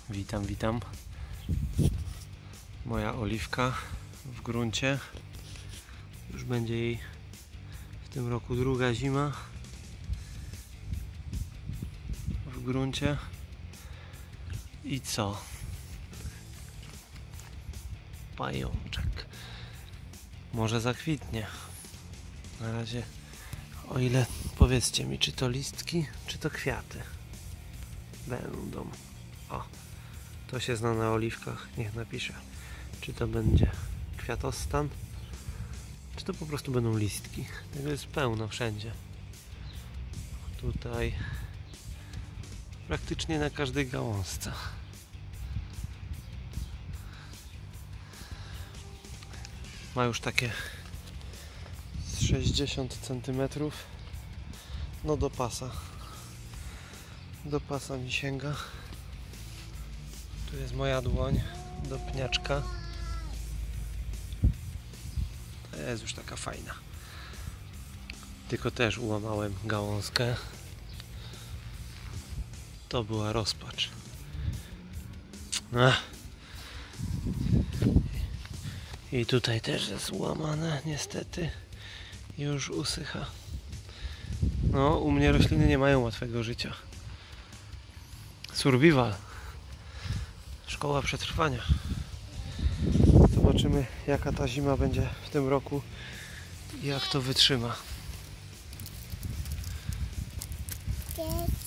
Witam, witam. Moja oliwka w gruncie. Już będzie jej w tym roku druga zima w gruncie. I co? Pajączek. Może zakwitnie. Na razie, o ile powiedzcie mi, czy to listki, czy to kwiaty będą. O, to się zna na oliwkach, niech napisze, czy to będzie kwiatostan, czy to po prostu będą listki. Tego jest pełno wszędzie. Tutaj praktycznie na każdej gałązce. Ma już takie z 60 cm, no do pasa. Do pasa mi sięga. Tu jest moja dłoń do pniaczka. To jest już taka fajna. Tylko też ułamałem gałązkę. To była rozpacz. I tutaj też jest ułamane, niestety. Już usycha. No, u mnie rośliny nie mają łatwego życia. Survival. Szkoła przetrwania. Zobaczymy, jaka ta zima będzie w tym roku i jak to wytrzyma.